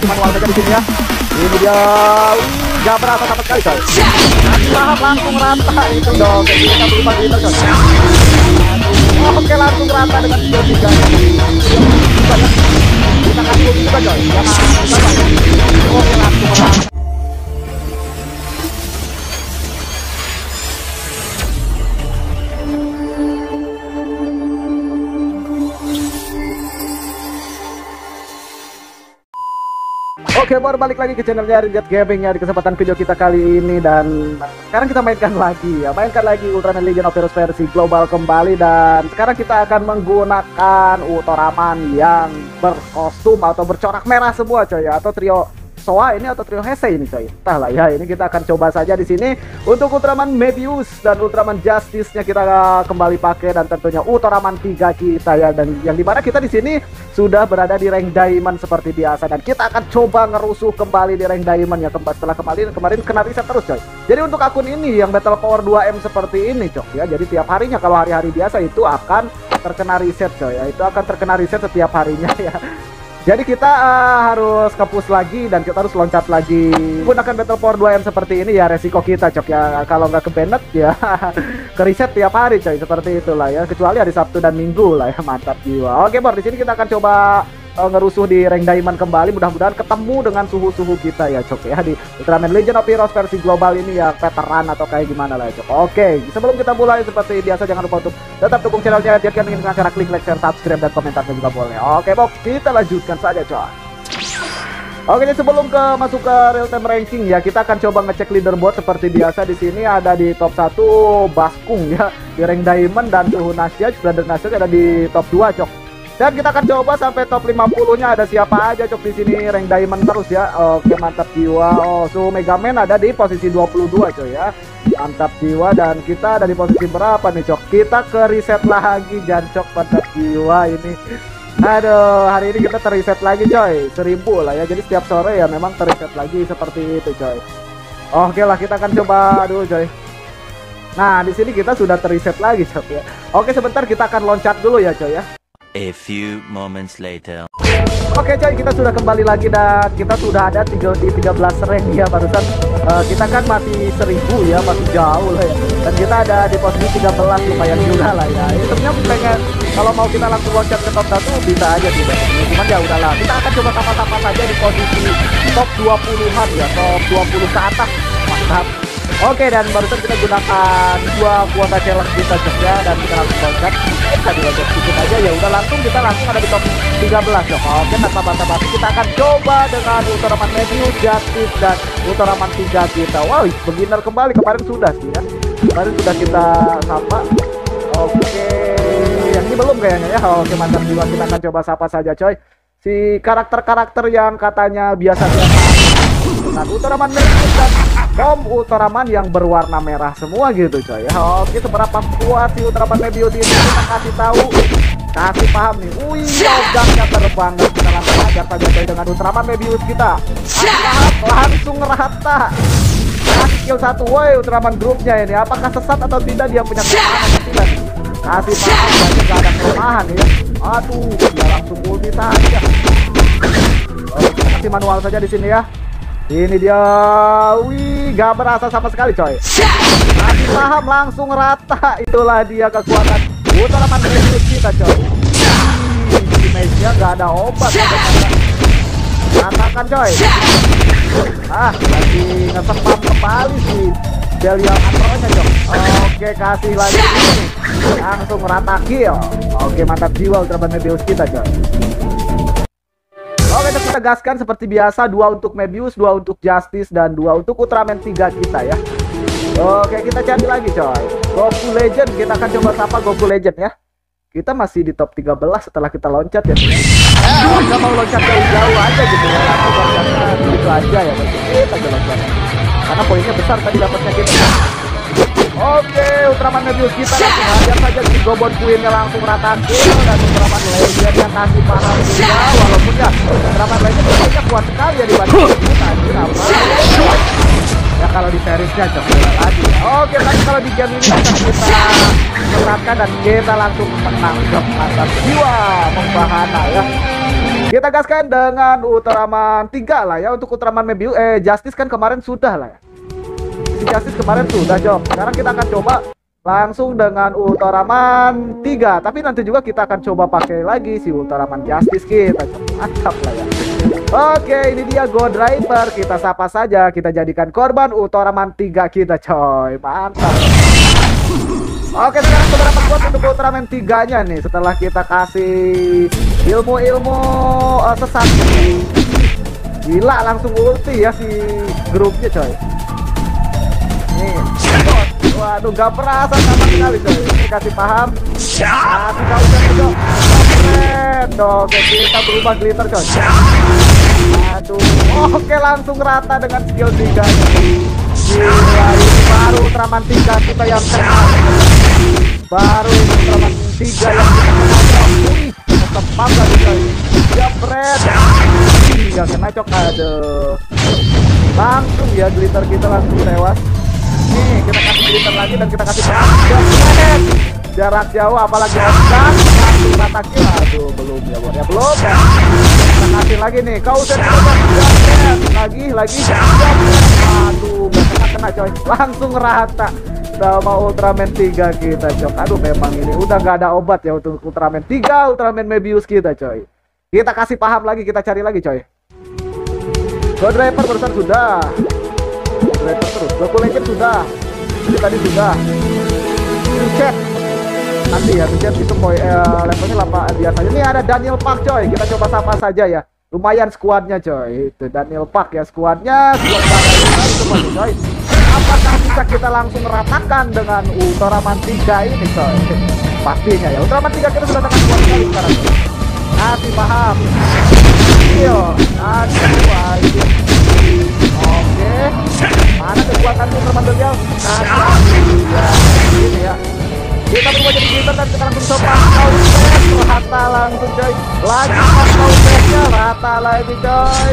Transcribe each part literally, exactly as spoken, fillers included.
kasih manual saja di sini ya. Ini dia nggak berasa sama sekali coy. Paham langsung rata itu dong. Kita berubah gitu coy. Oke langsung rata dengan skill tiga. Kita kasih juga coy. Oke langsung rata. Oke, baru balik lagi ke channelnya Ringgit Gaming ya di kesempatan video kita kali ini, dan sekarang kita mainkan lagi ya, mainkan lagi Ultraman Legend of Heroes versi global kembali, dan sekarang kita akan menggunakan Ultraman yang berkostum atau bercorak merah semua coy ya, atau trio Soa ini atau trio Heisei ini coy. Entahlah ya, ini kita akan coba saja di sini untuk Ultraman Mebius dan Ultraman Justice-nya kita kembali pakai, dan tentunya Ultraman tiga kita ya, dan yang dimana kita di sini sudah berada di rank diamond seperti biasa, dan kita akan coba ngerusuh kembali di rank diamond ya, kembali setelah kemarin kemarin kena reset terus coy. Jadi untuk akun ini yang battle power dua M seperti ini coy ya, jadi tiap harinya kalau hari-hari biasa itu akan terkena reset coy ya, itu akan terkena reset setiap harinya ya. Jadi kita uh, harus ke-push lagi dan kita harus loncat lagi. Gunakan battle power dua M seperti ini ya, resiko kita cok ya. Kalau nggak ke-banned ya ke reset tiap hari coy, seperti itulah ya. Kecuali hari Sabtu dan Minggu lah ya, mantap jiwa. Oke bor, di sini kita akan coba uh, ngerusuh di rank diamond kembali. Mudah-mudahan ketemu dengan suhu-suhu kita ya cok ya, di Ultraman Legend of Heroes versi global ini ya, veteran atau kayak gimana lah ya cok. Oke, sebelum kita mulai seperti biasa jangan lupa untuk tetap dukung channelnya Ringgit Gaming dengan cara klik like, share, subscribe, dan komentarnya juga boleh. Oke bok, kita lanjutkan saja coy. Oke, jadi sebelum ke masuk ke real time ranking ya, kita akan coba ngecek leaderboard seperti biasa. Di sini ada di top satu Baskung ya di rank diamond, dan suhu Nasya, Brother Nasya ada di top dua cok. Dan kita akan coba sampai top lima puluh-nya ada siapa aja cok di sini, rank diamond terus ya. Oke, mantap jiwa. Oh, suhu Megaman ada di posisi dua puluh dua coy ya. Mantap jiwa, dan kita ada di posisi berapa nih cok? Kita ke reset lagi jancok, mantap jiwa ini. Aduh, hari ini kita terreset lagi coy, seribu lah ya. Jadi setiap sore ya memang terreset lagi seperti itu coy. Oke lah, kita akan coba dulu coy. Nah, di sini kita sudah terreset lagi coy ya. Oke, sebentar kita akan loncat dulu ya coy ya. A few moments later. Oke coy, kita sudah kembali lagi dan kita sudah ada di tiga belas rank ya barusan. Uh, kita kan masih seribu ya, masih jauh lah ya. Dan kita ada di posisi tiga belas, lumayan juga lah ya. Ini sebenarnya pengen kalau mau kita langsung loncat ke top satu bisa aja sih bang. Cuman ya udahlah, kita akan coba sama-sama saja di posisi top dua puluhan ya, top dua puluh ke atas. Mantap. Oke, dan barusan kita gunakan dua kuota challenge kita juga, dan kita langsung loncat. Kita diloncat sedikit aja ya, udah langsung kita langsung ada di top tiga belas ya. Oke, tanpa basa-basi kita akan coba dengan Ultraman Mebius, Justice, dan Ultraman tiga kita. Wow, beginner kembali, kemarin sudah sih ya. Kemarin sudah kita sapa. Oke, yang ini belum kayaknya ya. Oke, mantap juga, kita akan coba sapa saja coy. Si karakter-karakter yang katanya biasa-biasa dengan Ultraman Mebius dan Kom Ultraman yang berwarna merah semua gitu coy ya. Oke, seberapa kuat si Ultraman Mebius ini kita kasih tahu, kasih paham nih. Wih, logaknya terbang. Kita langsung ajar saja coy dengan Ultraman Mebius kita. Paham, langsung rata. Kasih kill satu, woi Ultraman grupnya ini. Apakah sesat atau tidak, dia punya kelemahan atau tidak? Kasih paham, banyak gak ada kelemahan ya. Aduh, dia langsung ulti saja. Oke, kita kasih manual saja di sini ya. Ini dia, wih, gak berasa sama sekali coy. Masih paham, langsung rata. Itulah dia kekuatan Ultraman Mebius kita coy. Wih, image-nya gak ada obat. Ratakan coy. Ah, lagi ngesepam kembali sih Delia Antronya coy. Oke, kasih lagi ini. Langsung rata kill. Oke, mantap jiwa Ultraman Mebius kita coy. Oke, kita gaskan seperti biasa, dua untuk Mebius, dua untuk Justice, dan dua untuk Ultraman tiga kita ya. Oke, kita cari lagi coy. Goku Legend, kita akan coba sapa Goku Legend ya. Kita masih di top tiga belas setelah kita loncat ya. Kita mau loncat jauh-jauh aja gitu ya. Langsung loncatnya gitu aja ya. Kita aja loncat. Karena poinnya besar tadi dapatnya kita. Oke, Ultraman Mebius kita langsung hajar saja di Gobon Queen-nya, langsung rata kill, dan Ultraman Legend yang kasih paham juga, walaupun ya Ultraman Legend tentunya kuat sekali ya dibanding kita. Kenapa? Ya kalau di seriesnya coba lagi. Oke, tapi kalau di game ini bisa kita menangkan dan kita langsung menang atas jiwa membahana ya. Kita gaskan dengan Ultraman tiga lah ya. Untuk Ultraman Mebius eh Justice kan kemarin sudah lah ya. Si Justice kemarin sudah, Jom. Sekarang kita akan coba langsung dengan Ultraman tiga. Tapi nanti juga kita akan coba pakai lagi si Ultraman Justice kita. Mantap lah ya. Oke, ini dia Go Driver. Kita sapa saja. Kita jadikan korban Ultraman tiga kita, coy. Mantap. Oke, sekarang beberapa kuat untuk Ultraman tiga nya nih. Setelah kita kasih ilmu-ilmu uh, sesat. Gila, langsung ulti ya si grupnya, coy. Nih, waduh, gak perasa sama sekali, coy. Ini kasih paham. Kasih kau coy. Keren. Oke, kita berubah glitter, coy. Aduh, oke, langsung rata dengan skill tiga nya. Gila, ini baru Ultraman tiga kita yang kenal. Baru ini Ultraman tiga yang kita kenal. Wih, tetep bangga nih, coy. Jabret. Gak kena, cok. Aduh, langsung ya glitter kita langsung tewas. Nih, kita kasih glitter lagi dan kita kasih jarak, jarak jauh, apalagi oskan langsung rata kill. Aduh, belum ya, ya belum ya. Kita kasih lagi nih, kau udah lagi lagi. Aduh, gak kena kena, coy. Langsung rata sama Ultraman tiga kita, coy. Aduh, memang ini udah nggak ada obat ya untuk Ultraman tiga, Ultraman Mebius kita, coy. Kita kasih paham lagi, kita cari lagi, coy. Go Driver barusan sudah. Driver terus, Goku Legend sudah. Ini tadi sudah. Chat. Nanti ya, chat itu poin eh, levelnya delapan biasanya. Ini ada Daniel Park, coy. Kita coba sapa saja ya. Lumayan skuadnya, coy. Itu Daniel Park ya skuadnya. Skuad coy. Apakah bisa kita langsung ratakan dengan Ultraman tiga ini, coy? Pastinya ya. Ultraman tiga kita sudah dengan skuad kali sekarang. Kasih paham. Yo, aduh, aduh. Oke, mana kekuatan Ultraman Belial? Nah, ini ya. Kita berubah jadi glitter dan kita langsung coba Kausen. Rata langsung, coy. Lagi Kausennya rata lagi, coy.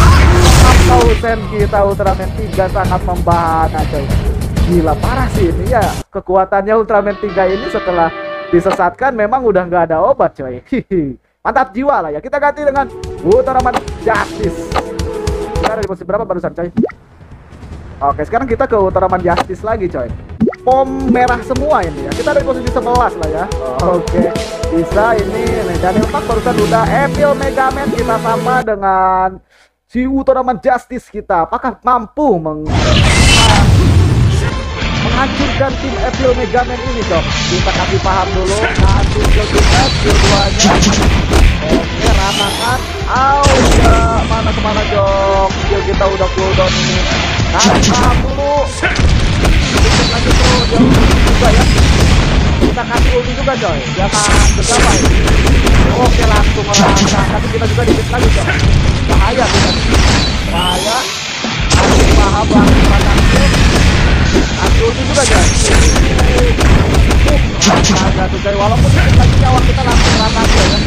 Kausen kita Ultraman tiga sangat membahana, coy. Gila, parah sih ini ya. Kekuatannya Ultraman tiga ini setelah disesatkan memang udah nggak ada obat, coy. Hihi. Mantap jiwa lah ya. Kita ganti dengan Ultraman Justice. Kita ada di posisi berapa barusan, coy? Oke, sekarang kita ke Ultraman Justice lagi, coy. Pom merah semua ini ya. Kita ada di posisi sebelas lah ya. Oke, bisa ini nih. Daniel Park barusan udah Evil Mega Man. Kita sama dengan si Ultraman Justice kita. Apakah mampu meng menghancurkan tim Evil Mega Man ini, coy? Kita kasih paham dulu. Kasih skill kita, skill duanya. Oke, ratakan. Au, ya. Mana kemana, Jok? Skill kita udah cooldown ini. Kasih paham dulu. Kita lanjut terus, Jok. Juga ya. Kita kasih ulti juga, coy. Jangan gegabah. Oke, langsung merata. Tapi kita juga dikit lagi, Jok. Bahaya kita. Bahaya. Kasih paham langsung ratakan. Kasih ulti juga, Jok. Agak tuh, coy. Walaupun dikit lagi nyawa kita langsung ratakan, ya.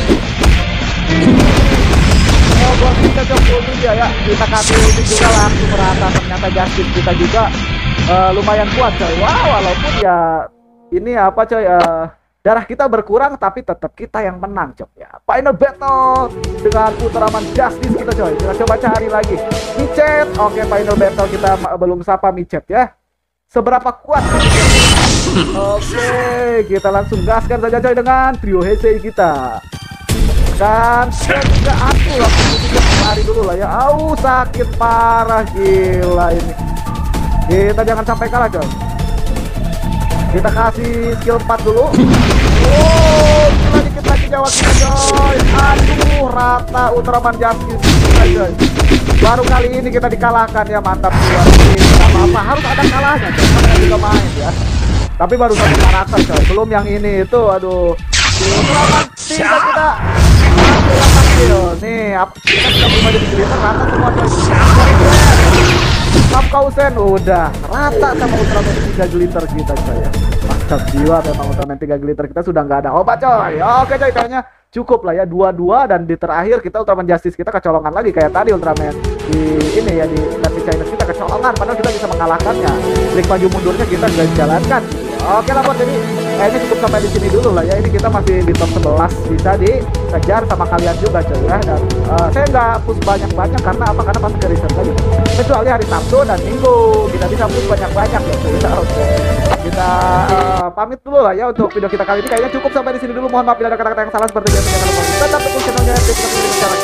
Oh, buat kita coba ulti dia ya. Kita kasih ulti juga langsung merata. Ternyata Justice kita juga uh, lumayan kuat, coy. Wow, walaupun ya ini apa, coy, uh, darah kita berkurang tapi tetap kita yang menang, coy ya. Final battle dengan Ultraman Justice kita, coy. Kita coba cari lagi Micet. Oke, final battle kita belum sapa Micet ya. Seberapa kuat? Oke, kita langsung gaskan saja, coy, dengan trio Heisei kita. Dan juga aku langsung lari dulu lah ya. Au, sakit parah, gila ini. Kita jangan sampai kalah, coy. Kita kasih skill empat dulu. Oh, kita dikit lagi jawab kita, coy. Aduh, rata Ultraman Justice kita, coy. Baru kali ini kita dikalahkan ya, mantap juga. Tidak apa-apa, harus ada kalahnya, coy. Kita juga main ya. Tapi baru satu karakter, coy. Belum yang ini itu, aduh. Ultraman tiga kita. Nih, apa kita sudah berubah jadi glitter rata semua, coy. Sam Kausen udah rata sama Ultraman tiga glitter kita, coy. Mantap jiwa memang Ultraman tiga glitter kita sudah nggak ada obat, coy. Oke, coy, kayaknya cukup lah ya, dua-dua, dan di terakhir kita Ultraman Justice kita kecolongan lagi kayak tadi Ultraman di ini ya, di versi Chinese kita kecolongan padahal kita bisa mengalahkannya. Trik maju mundurnya kita sudah jalankan. Oke lah, buat jadi kayaknya cukup sampai di sini dulu lah ya. Ini kita masih di top sebelas, bisa dikejar sama kalian juga coy ya. Dan uh, saya nggak push banyak-banyak karena apa? Karena masih ke research lagi. Kecuali hari Sabtu dan Minggu kita bisa push banyak-banyak ya coy ya. Oke. Kita uh, pamit dulu lah ya untuk video kita kali ini. Kayaknya cukup sampai di sini dulu. Mohon maaf bila ada kata-kata yang salah, seperti biasa jangan lupa tetap dukung channelnya.